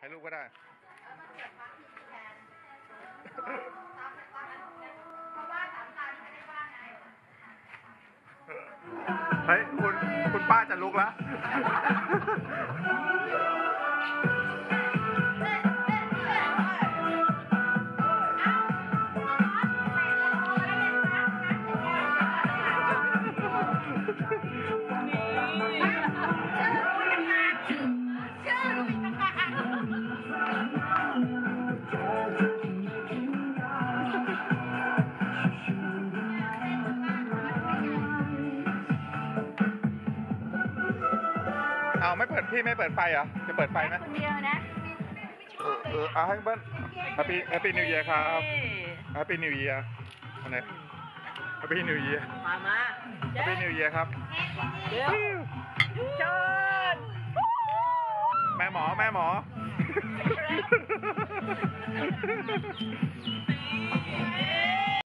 รูปก็ได้เฮ้ยคุณป้าจะลุกแล้วเอาไม่เปิดพี่ไม่เปิดไฟเหรอจะเปิดไฟไหมคนเดียวนะเอาให้เบิ้ลHappy New Year ครับ Happy New Year อันไหน Happy New Year มา Happy New Year ครับเดี๋ยวเชิญแม่หมอ